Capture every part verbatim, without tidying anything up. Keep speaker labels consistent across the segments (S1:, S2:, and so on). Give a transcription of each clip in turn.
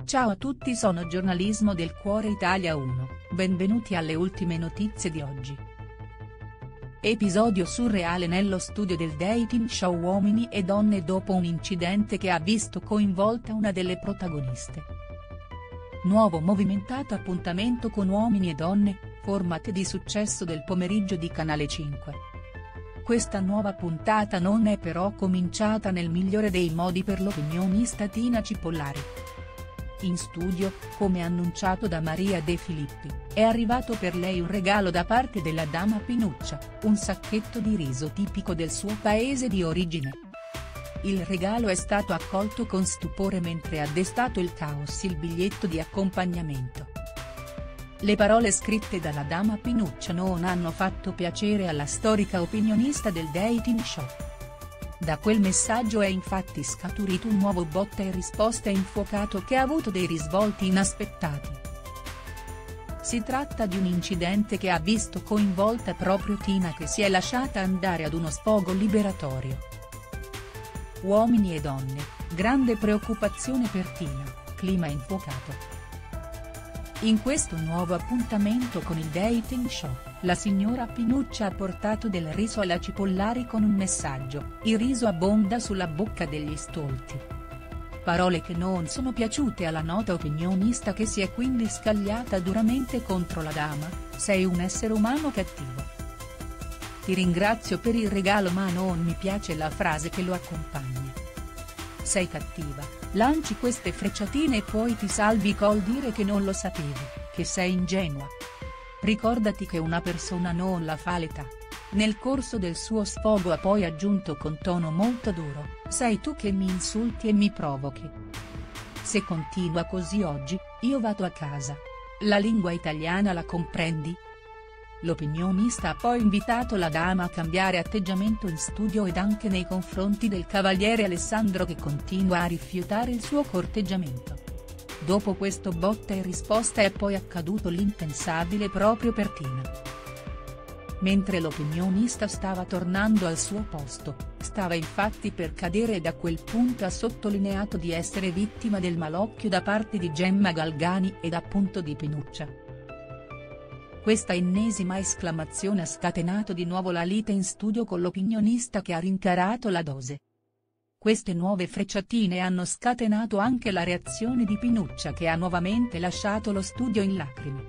S1: Ciao a tutti, sono Giornalismo del Cuore Italia uno, benvenuti alle ultime notizie di oggi. Episodio surreale nello studio del dating show Uomini e Donne dopo un incidente che ha visto coinvolta una delle protagoniste. Nuovo movimentato appuntamento con Uomini e Donne, format di successo del pomeriggio di Canale cinque. Questa nuova puntata non è però cominciata nel migliore dei modi per l'opinionista Tina Cipollari. In studio, come annunciato da Maria De Filippi, è arrivato per lei un regalo da parte della dama Pinuccia, un sacchetto di riso tipico del suo paese di origine. Il regalo è stato accolto con stupore mentre ha destato il caos il biglietto di accompagnamento. Le parole scritte dalla dama Pinuccia non hanno fatto piacere alla storica opinionista del dating show. Da quel messaggio è infatti scaturito un nuovo botta e risposta infuocato che ha avuto dei risvolti inaspettati. Si tratta di un incidente che ha visto coinvolta proprio Tina, che si è lasciata andare ad uno sfogo liberatorio. Uomini e donne, grande preoccupazione per Tina, clima infuocato. In questo nuovo appuntamento con il dating show, la signora Pinuccia ha portato del riso alla Cipollari con un messaggio: il riso abbonda sulla bocca degli stolti. Parole che non sono piaciute alla nota opinionista, che si è quindi scagliata duramente contro la dama: sei un essere umano cattivo. Ti ringrazio per il regalo ma non mi piace la frase che lo accompagna. Sei cattiva, lanci queste frecciatine e poi ti salvi col dire che non lo sapevi, che sei ingenua. Ricordati che una persona non la fa l'età. Nel corso del suo sfogo ha poi aggiunto con tono molto duro: sei tu che mi insulti e mi provochi. Se continua così oggi, io vado a casa. La lingua italiana la comprendi? L'opinionista ha poi invitato la dama a cambiare atteggiamento in studio ed anche nei confronti del cavaliere Alessandro, che continua a rifiutare il suo corteggiamento. Dopo questo botta e risposta è poi accaduto l'impensabile proprio per Tina. Mentre l'opinionista stava tornando al suo posto, stava infatti per cadere e da quel punto ha sottolineato di essere vittima del malocchio da parte di Gemma Galgani ed appunto di Pinuccia. Questa ennesima esclamazione ha scatenato di nuovo la lite in studio con l'opinionista, che ha rincarato la dose. Queste nuove frecciatine hanno scatenato anche la reazione di Pinuccia, che ha nuovamente lasciato lo studio in lacrime.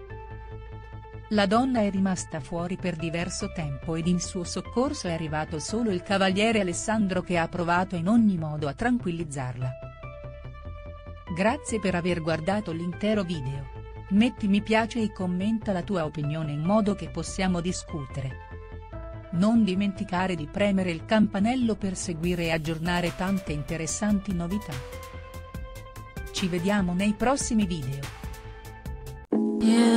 S1: La donna è rimasta fuori per diverso tempo ed in suo soccorso è arrivato solo il cavaliere Alessandro, che ha provato in ogni modo a tranquillizzarla. Grazie per aver guardato l'intero video. Metti mi piace e commenta la tua opinione in modo che possiamo discutere. Non dimenticare di premere il campanello per seguire e aggiornare tante interessanti novità. Ci vediamo nei prossimi video. Yeah.